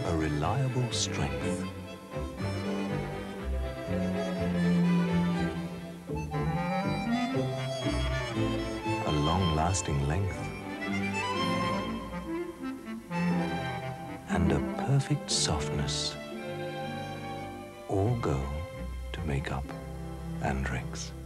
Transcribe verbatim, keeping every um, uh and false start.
a reliable strength. A long-lasting length. And a perfect softness all go to make up Andrex.